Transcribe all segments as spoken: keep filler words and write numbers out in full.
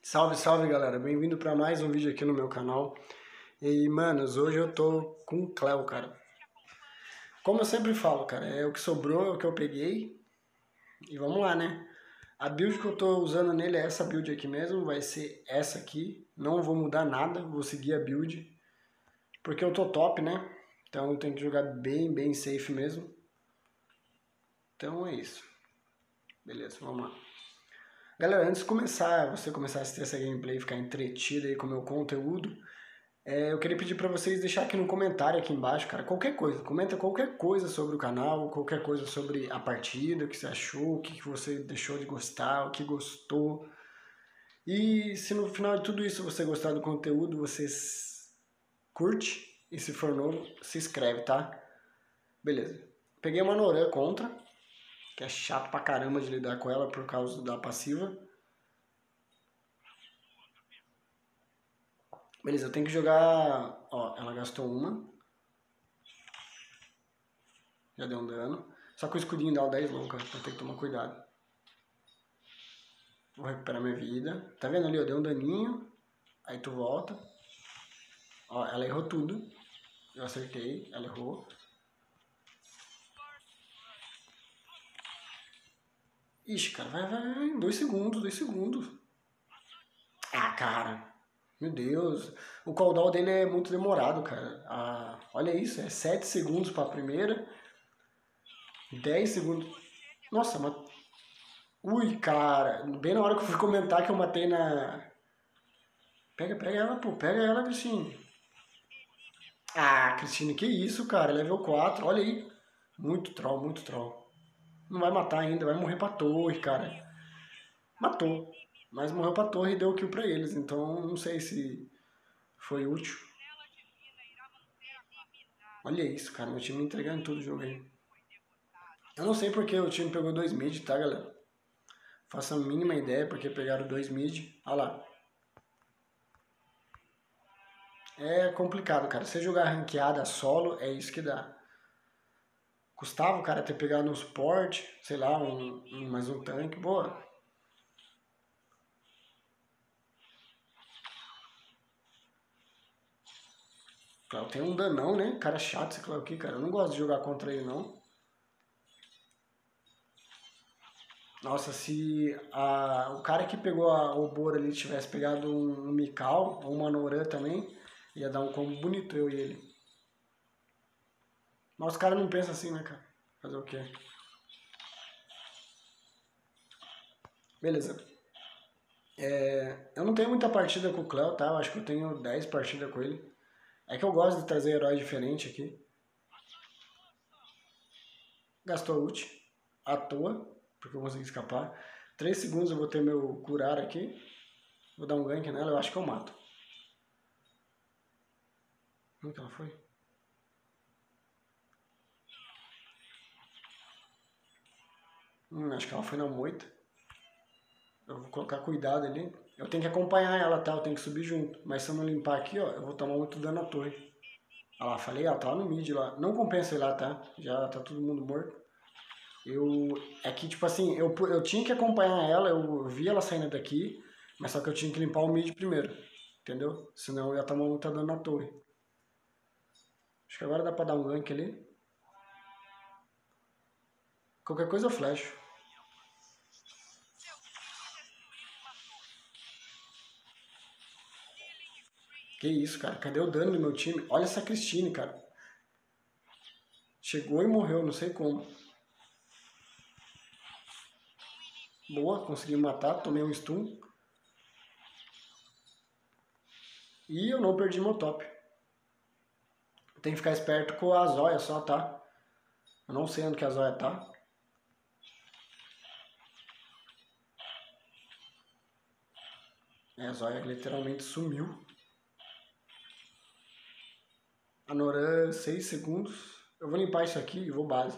Salve, salve galera, bem-vindo para mais um vídeo aqui no meu canal. E manos, hoje eu tô com o Cleo, cara. Como eu sempre falo, cara, é o que sobrou, é o que eu peguei. E vamos lá, né? A build que eu tô usando nele é essa build aqui mesmo, vai ser essa aqui. Não vou mudar nada, vou seguir a build. Porque eu tô top, né? Então eu tenho que jogar bem, bem safe mesmo. Então é isso. Beleza, vamos lá. Galera, antes de começar, você começar a assistir essa gameplay e ficar entretido aí com o meu conteúdo, é, eu queria pedir pra vocês deixar aqui no comentário aqui embaixo, cara, qualquer coisa. Comenta qualquer coisa sobre o canal, qualquer coisa sobre a partida, o que você achou, o que você deixou de gostar, o que gostou. E se no final de tudo isso você gostar do conteúdo, você curte e se for novo, se inscreve, tá? Beleza. Peguei uma Noran contra, que é chato pra caramba de lidar com ela por causa da passiva. Beleza, eu tenho que jogar... Ó, ela gastou uma. Já deu um dano. Só que o escudinho dá o dez longa, então tem que tomar cuidado. Vou recuperar minha vida. Tá vendo ali, ó, deu um daninho. Aí tu volta. Ó, ela errou tudo. Eu acertei, ela errou. Ixi, cara, vai, vai, vai. Dois segundos, dois segundos. Ah, cara. Meu Deus. O cooldown dele é muito demorado, cara. Ah, olha isso, é sete segundos pra primeira. dez segundos. Nossa, mas... Ui, cara. Bem na hora que eu fui comentar que eu matei na... Pega, pega ela, pô. Pega ela, Cristine. Ah, Cristine, que isso, cara. Level quatro, olha aí. Muito troll, muito troll. Não vai matar ainda, vai morrer pra torre, cara. Matou. Mas morreu pra torre e deu kill pra eles. Então, não sei se foi útil. Olha isso, cara. Meu time entregando tudo o jogo aí. Eu não sei porque o time pegou dois mid, tá, galera? Faço a mínima ideia porque pegaram dois mid. Olha lá. É complicado, cara. Você jogar ranqueada solo, é isso que dá. Custava o cara ter pegado um suporte, sei lá, um, um, mais um tanque. Boa. Claro, tem um danão, né? Cara chato esse Clau aqui, cara. Eu não gosto de jogar contra ele, não. Nossa, se a, o cara que pegou a, o Bora ali tivesse pegado um, um Mikau ou uma Noran também, ia dar um combo bonito eu e ele. Mas os caras não pensam assim, né, cara? Fazer o quê? Beleza. É, eu não tenho muita partida com o Cleo, tá? Eu acho que eu tenho dez partidas com ele. É que eu gosto de trazer herói diferente aqui. Gastou a ult à toa, porque eu consegui escapar. três segundos eu vou ter meu curar aqui. Vou dar um gank nela, eu acho que eu mato. Onde que ela foi? Hum, acho que ela foi na moita. Eu vou colocar cuidado ali. Eu tenho que acompanhar ela, tá? Eu tenho que subir junto. Mas se eu não limpar aqui, ó, eu vou tomar muito dano na torre. Olha lá, falei, ela tá lá no mid lá. Não compensa ir lá, tá? Já tá todo mundo morto. Eu... É que, tipo assim, eu, eu tinha que acompanhar ela, eu vi ela saindo daqui, mas só que eu tinha que limpar o mid primeiro. Entendeu? Senão eu ia tomar muito dano na torre. Acho que agora dá pra dar um gank ali. Qualquer coisa eu flasho. Que isso, cara. Cadê o dano do meu time? Olha essa Cristine, cara. Chegou e morreu, não sei como. Boa, consegui matar, tomei um stun. E eu não perdi meu top. Tem que ficar esperto com a Zóia só, tá? Eu não sei onde que a Zóia tá. É, a Zóia literalmente sumiu. A Noran, seis segundos. Eu vou limpar isso aqui e vou base.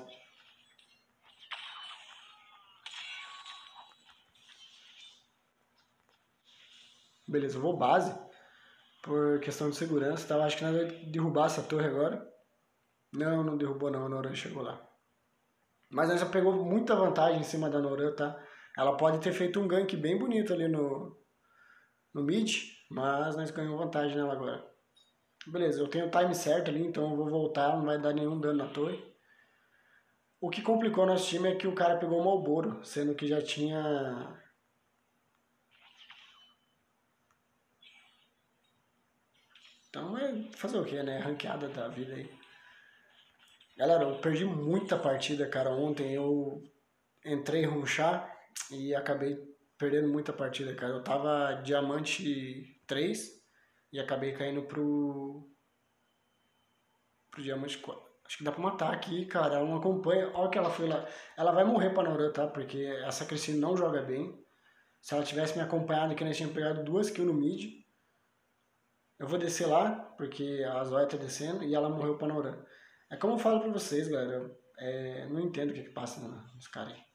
Beleza, eu vou base. Por questão de segurança, tá? Eu acho que nós vamos derrubar essa torre agora. Não, não derrubou não, a Noran chegou lá. Mas nós já pegou muita vantagem em cima da Noran, tá? Ela pode ter feito um gank bem bonito ali no, no mid, mas nós ganhamos vantagem nela agora. Beleza, eu tenho o time certo ali, então eu vou voltar, não vai dar nenhum dano na torre. O que complicou nosso time é que o cara pegou o Malboro, sendo que já tinha... Então é fazer o que, né? Ranqueada da vida aí. Galera, eu perdi muita partida, cara. Ontem eu entrei em rushar e acabei perdendo muita partida, cara. Eu tava diamante três e acabei caindo pro, pro diamante quatro. Acho que dá pra matar aqui, cara. Ela não acompanha. Olha que ela foi lá. Ela vai morrer pra Naurã, tá? Porque essa Cristine não joga bem. Se ela tivesse me acompanhado aqui, nós tínhamos pegado duas kills no mid. Eu vou descer lá, porque a Zóia tá descendo e ela morreu pra Naurã. É como eu falo pra vocês, galera. Eu é, não entendo o que, que passa nos caras aí.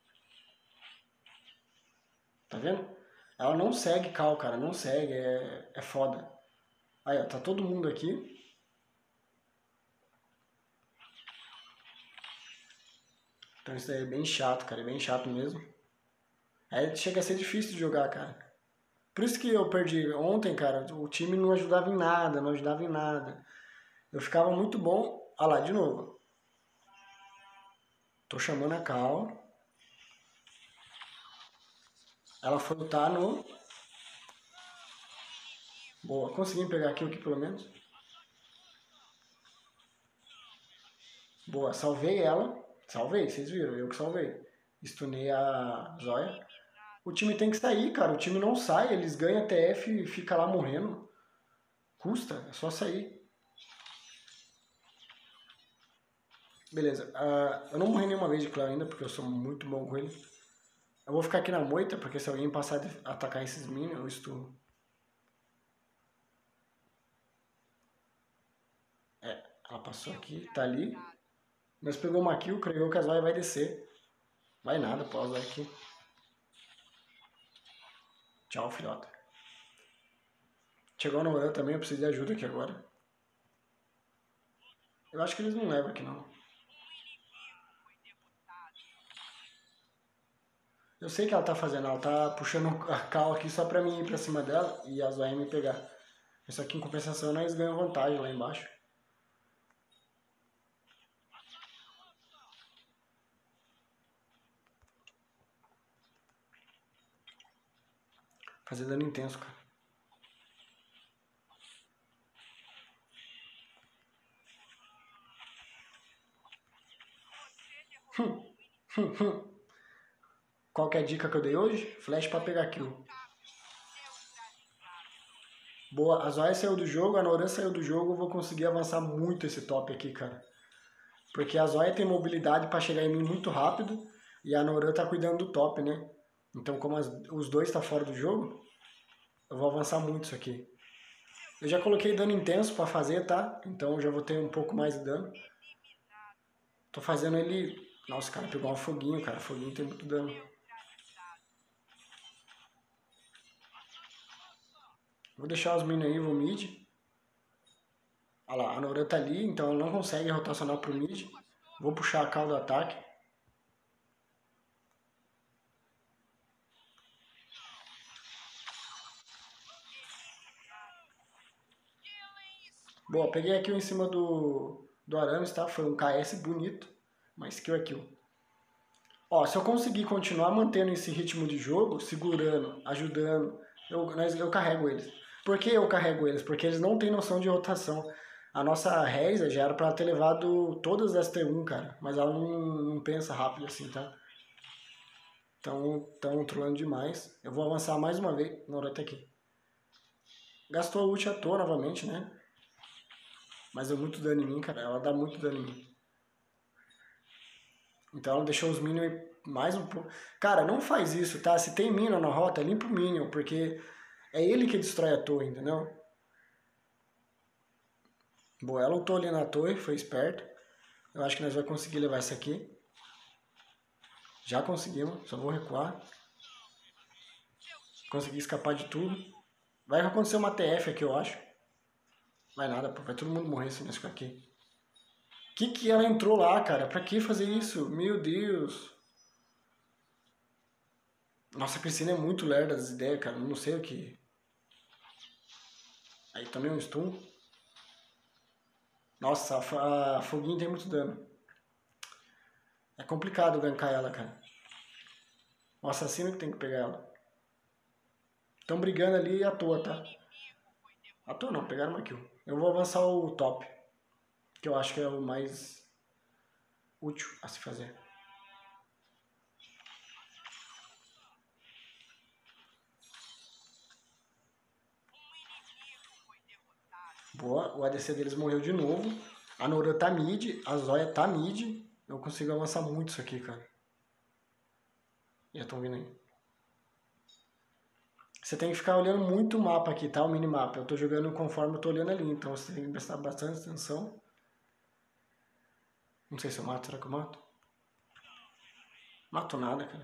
Tá vendo? Ela não segue Cal, cara. Não segue. É, é foda. Aí, ó. Tá todo mundo aqui. Então isso daí é bem chato, cara. É bem chato mesmo. Aí chega a ser difícil de jogar, cara. Por isso que eu perdi ontem, cara. O time não ajudava em nada, não ajudava em nada. Eu ficava muito bom. Ah lá, de novo. Tô chamando a Cal. Ela foi lutar no... Boa, consegui pegar aqui, aqui pelo menos. Boa, salvei ela. Salvei, vocês viram, eu que salvei. Stunei a Zóia. O time tem que sair, cara. O time não sai, eles ganham T F e fica lá morrendo. Custa, é só sair. Beleza, uh, eu não morri nenhuma vez de Cleo ainda, porque eu sou muito bom com ele. Eu vou ficar aqui na moita, porque se alguém passar a atacar esses minions, eu estou... É, ela passou aqui, tá ali. Mas pegou uma kill, creio que a Zóia vai descer. Vai nada, pô, a Zóia aqui. Tchau, filhota. Chegou no Oran também, eu preciso de ajuda aqui agora. Eu acho que eles não levam aqui, não. Eu sei que ela tá fazendo, ela tá puxando a cal aqui só pra mim ir pra cima dela e a Zóia me pegar. Isso aqui em compensação nós ganhamos vantagem lá embaixo. Fazer dano intenso, cara. Hum, hum, hum. Qual que é a dica que eu dei hoje? Flash pra pegar kill. Boa, a Zóia saiu do jogo, a Noran saiu do jogo, eu vou conseguir avançar muito esse top aqui, cara. Porque a Zóia tem mobilidade pra chegar em mim muito rápido e a Noran tá cuidando do top, né? Então como as, os dois tá fora do jogo, eu vou avançar muito isso aqui. Eu já coloquei dano intenso pra fazer, tá? Então eu já vou ter um pouco mais de dano. Tô fazendo ele... Nossa, cara, pegou um foguinho, cara. Foguinho tem muito dano. Vou deixar os minions aí, vou mid. Olha lá, a Noran tá ali, então ela não consegue rotacionar pro mid. Vou puxar a cal do ataque. Boa, peguei aqui em cima do, do Aramis, tá? Foi um K S bonito, mas kill é kill. Ó, se eu conseguir continuar mantendo esse ritmo de jogo, segurando, ajudando, eu, eu carrego eles. Por que eu carrego eles? Porque eles não têm noção de rotação. A nossa Reza já era pra ela ter levado todas as T um, cara, mas ela não, não pensa rápido assim, tá? Então, estão trolando demais. Eu vou avançar mais uma vez. Na hora até aqui. Gastou a ult à toa novamente, né? Mas deu muito dano em mim, cara. Ela dá muito dano em mim. Então ela deixou os minions mais um pouco. Cara, não faz isso, tá? Se tem minion na rota, limpa o minion, porque é ele que destrói a torre, entendeu? Boa, ela lutou ali na torre, foi esperto. Eu acho que nós vamos conseguir levar essa aqui. Já conseguimos, só vou recuar. Consegui escapar de tudo. Vai acontecer uma T F aqui, eu acho. Vai nada, pô. Vai todo mundo morrer se nós ficar aqui. Que que ela entrou lá, cara? Pra que fazer isso? Meu Deus. Nossa, a Cristina é muito lerda das ideias, cara. Não sei o que. Aí também um stun. Nossa, a, a foguinho tem muito dano. É complicado gankar ela, cara. O assassino que tem que pegar ela. Estão brigando ali à toa, tá? À toa não, pegaram uma kill. Eu vou avançar o top. Que eu acho que é o mais útil a se fazer. Boa, o A D C deles morreu de novo. A Nora tá mid, a Zóia tá mid. Eu consigo avançar muito isso aqui, cara. Já estão vindo aí. Você tem que ficar olhando muito o mapa aqui, tá? O minimapa. Eu tô jogando conforme eu tô olhando ali, então você tem que prestar bastante atenção. Não sei se eu mato, será que eu mato? Mato nada, cara.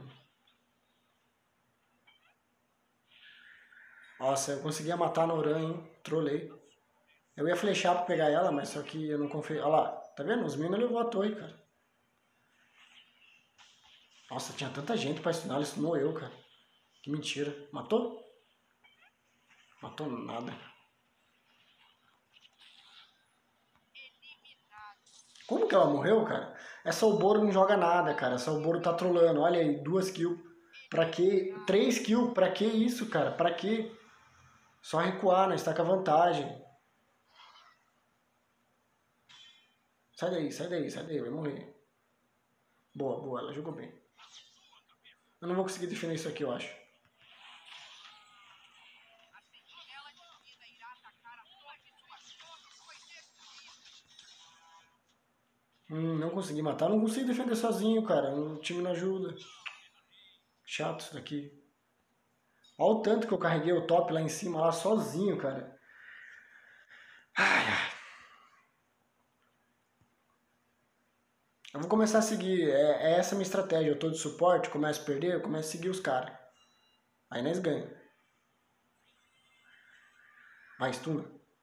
Nossa, eu conseguia matar a Noran, hein? Trolei. Eu ia flechar pra pegar ela, mas só que eu não confiei. Olha lá, tá vendo? Os minions levou a torre, cara. Nossa, tinha tanta gente pra stunar, ele stunou eu, cara. Que mentira. Matou? Matou nada. Como que ela morreu, cara? Essa Oboro não joga nada, cara. Essa Oboro tá trolando. Olha aí, duas kills. Pra que? Três kills? Pra que isso, cara? Pra que? Só recuar, né? Está com a vantagem. Sai daí, sai daí, sai daí, vai morrer. Boa, boa, ela jogou bem. Eu não vou conseguir defender isso aqui, eu acho. Hum, não consegui matar, não consigo defender sozinho, cara. O time não ajuda. Chato isso daqui. Olha o tanto que eu carreguei o top lá em cima, lá sozinho, cara. Ai, ai. Eu vou começar a seguir, é, é essa a minha estratégia. Eu tô de suporte, começo a perder, eu começo a seguir os caras. Aí nós ganhamos. Vai, stun.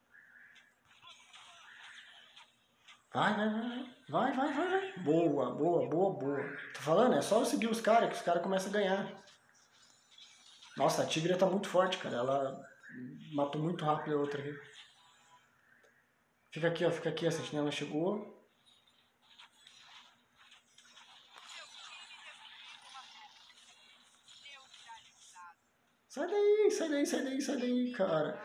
Vai, vai, vai, vai, vai, vai, vai. Boa, boa, boa, boa. Tô falando, é só eu seguir os caras que os caras começam a ganhar. Nossa, a Tigre tá muito forte, cara. Ela matou muito rápido a outra aqui. Fica aqui, ó, fica aqui, a sentinela chegou. Sai daí, sai daí, sai daí, sai daí, cara.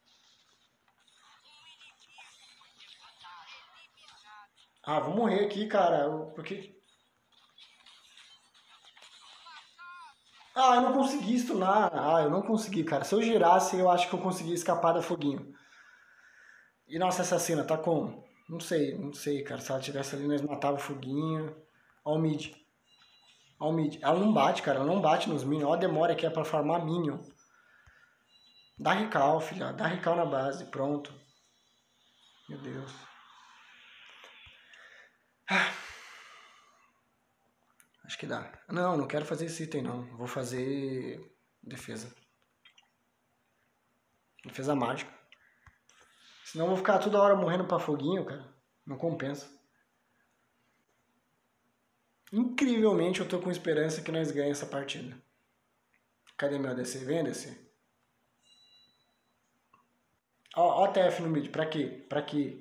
Ah, vou morrer aqui, cara. Porque... Ah, eu não consegui stunar. Ah, eu não consegui, cara. Se eu girasse, eu acho que eu conseguia escapar da foguinho. E nossa assassina, tá como? Não sei, não sei, cara. Se ela tivesse ali, nós matava o foguinho. Ó o mid. Ó o mid. Ela não bate, cara. Ela não bate nos minions. Ó a demora que é pra farmar minion. Dá recal, filha. Dá recal na base. Pronto. Meu Deus. Ah, acho que dá. Não, não quero fazer esse item, não. Vou fazer defesa. Defesa mágica. Senão eu vou ficar toda hora morrendo pra foguinho, cara. Não compensa. Incrivelmente eu tô com esperança que nós ganhemos essa partida. Cadê meu A D C? Vem, A D C. Ó, ó T F no mid. Pra quê? Pra quê?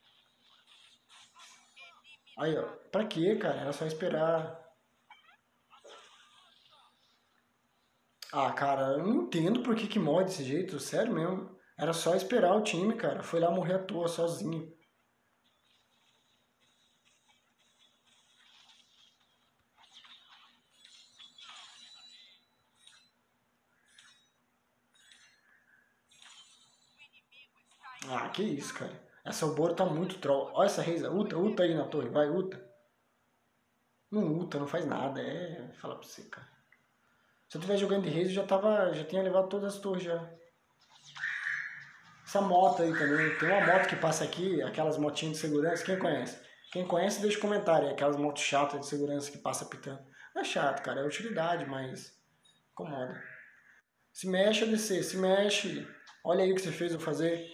Aí, ó. Pra quê, cara? Era só esperar. Ah, cara, eu não entendo por que que morre desse jeito. Sério mesmo. Era só esperar o time, cara. Foi lá morrer à toa, sozinho. Ah, que isso, cara. Essa Oboro tá muito troll. Olha essa Reisa. Uta, Uta aí na torre. Vai, Uta. Não Uta, não faz nada. É, fala pra você, cara. Se eu tivesse jogando de Reisa, eu já, tava, já tinha levado todas as torres já. Essa moto aí também. Tem uma moto que passa aqui, aquelas motinhas de segurança. Quem conhece? Quem conhece, deixa um comentário. É aquelas motos chatas de segurança que passa pitando. Não é chato, cara. É utilidade, mas incomoda. Se mexe, A D C. Se mexe. Olha aí o que você fez eu fazer.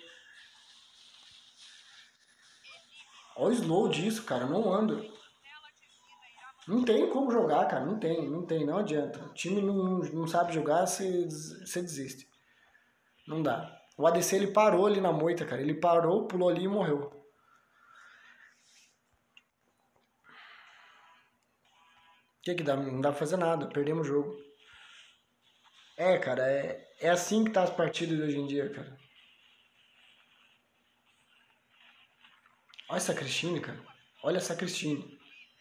Olha o slow disso, cara. Eu não ando. Não tem como jogar, cara. Não tem, não tem. Não adianta. O time não, não, não sabe jogar, você, você desiste. Não dá. O A D C ele parou ali na moita, cara. Ele parou, pulou ali e morreu. O que que dá? Não dá pra fazer nada. Perdemos o jogo. É, cara. É, é assim que tá as partidas de hoje em dia, cara. Olha essa Cristine, cara. Olha essa Cristine.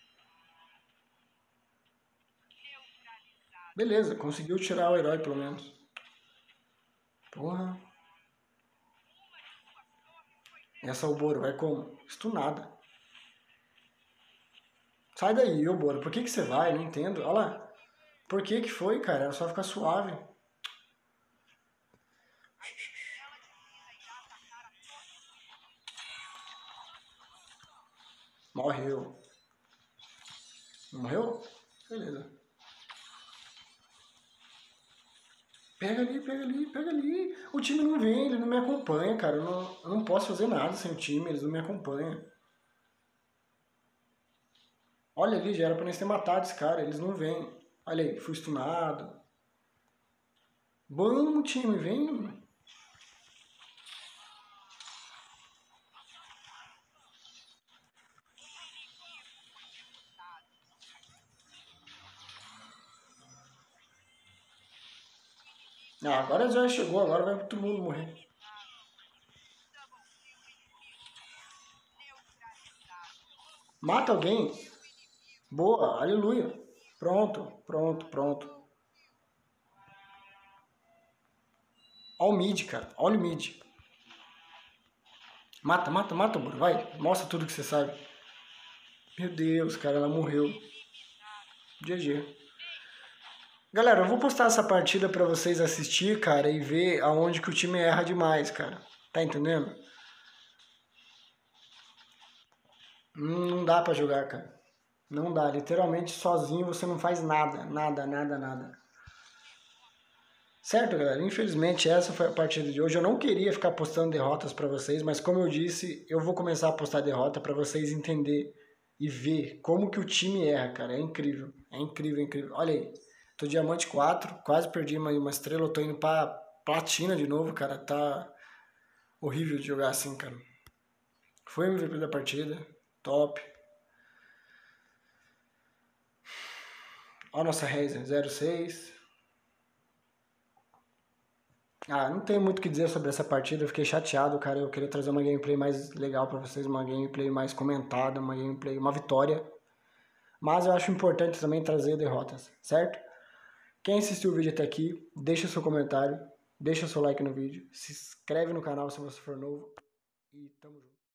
Beleza, conseguiu tirar o herói pelo menos. Porra. Essa é o Boro, vai como? Stunada. Sai daí, ô Boro. Por que que você vai? Não entendo. Olha lá. Por que que foi, cara? Era só ficar suave. Morreu. Morreu? Beleza. Pega ali, pega ali, pega ali. O time não vem, ele não me acompanha, cara. Eu não, eu não posso fazer nada sem o time, eles não me acompanham. Olha ali, já era pra nós ter matado esse cara, eles não vêm. Olha aí, fui stunado. Vamos, time, vem. Ah, agora já chegou, agora vai todo mundo morrer. Mata alguém. Boa, aleluia. Pronto, pronto, pronto. Olha o mid, cara. Olha o mid. Mata, mata, mata, Boro. Vai, mostra tudo que você sabe. Meu Deus, cara, ela morreu. G G. Galera, eu vou postar essa partida pra vocês assistir, cara, e ver aonde que o time erra demais, cara. Tá entendendo? Não dá pra jogar, cara. Não dá. Literalmente, sozinho você não faz nada. Nada, nada, nada. Certo, galera? Infelizmente, essa foi a partida de hoje. Eu não queria ficar postando derrotas pra vocês, mas como eu disse, eu vou começar a postar derrota pra vocês entenderem e ver como que o time erra, cara. É incrível. É incrível, é incrível. Olha aí. Tô diamante quatro, quase perdi uma, uma estrela. Eu tô indo pra platina de novo, cara. Tá horrível de jogar assim, cara. Foi M V P da partida. Top. Olha a nossa Razer, zero seis. Ah, não tenho muito o que dizer sobre essa partida, eu fiquei chateado, cara. Eu queria trazer uma gameplay mais legal pra vocês, uma gameplay mais comentada, uma gameplay, uma vitória. Mas eu acho importante também trazer derrotas, certo? Quem assistiu o vídeo até aqui, deixa seu comentário, deixa seu like no vídeo, se inscreve no canal se você for novo e tamo junto.